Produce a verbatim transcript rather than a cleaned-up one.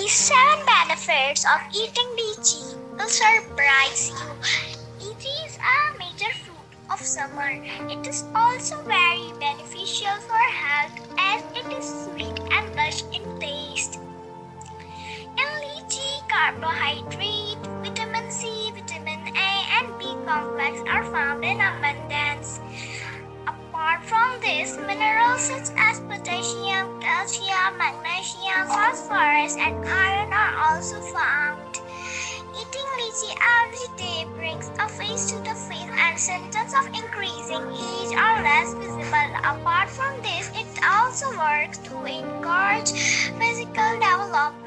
The seven benefits of eating lychee will surprise you. Lychee is a major fruit of summer. It is also very beneficial for health as it is sweet and lush in taste. In lychee, carbohydrate, vitamin C, vitamin A, and B complex are found in abundance. Apart from this, minerals such as potassium, calcium, magnesium, phosphorus, and iron are also found. Eating lychee every day brings a face to the face and symptoms of increasing age are less visible. Apart from this, it also works to encourage physical development